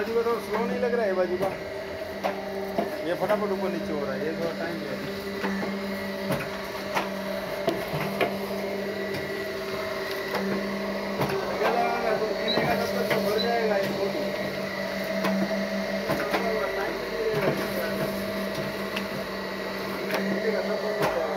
बाजू का तो स्लो नहीं लग रहा है, बाजू का ये फटाफट ऊपर नीचे हो रहा है, ये थोड़ा टाइम है। तो गिनेगा तब तक तो भर जाएगा ये फोटो। टाइम नहीं लगेगा, सब